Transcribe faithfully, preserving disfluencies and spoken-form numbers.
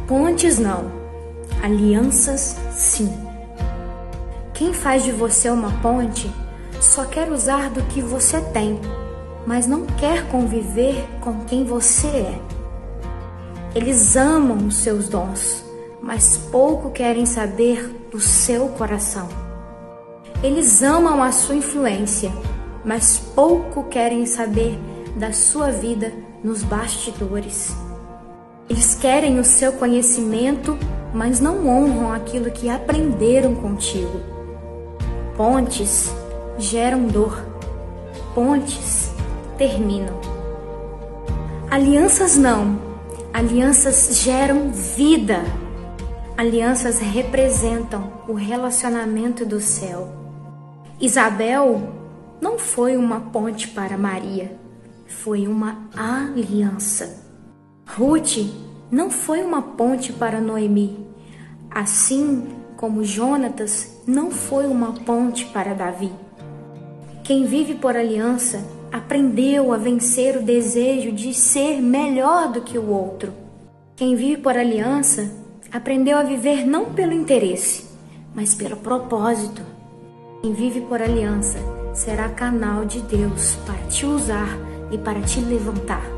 Pontes não, alianças sim. Quem faz de você uma ponte só quer usar do que você tem, mas não quer conviver com quem você é. Eles amam os seus dons, mas pouco querem saber do seu coração. Eles amam a sua influência, mas pouco querem saber da sua vida nos bastidores. Eles querem o seu conhecimento, mas não honram aquilo que aprenderam contigo. Pontes geram dor, pontes terminam. Alianças não, alianças geram vida. Alianças representam o relacionamento do céu. Isabel não foi uma ponte para Maria, foi uma aliança. Ruth não foi uma ponte para Noemi, assim como Jonatas não foi uma ponte para Davi. Quem vive por aliança aprendeu a vencer o desejo de ser melhor do que o outro. Quem vive por aliança aprendeu a viver não pelo interesse, mas pelo propósito. Quem vive por aliança será canal de Deus para te usar e para te levantar.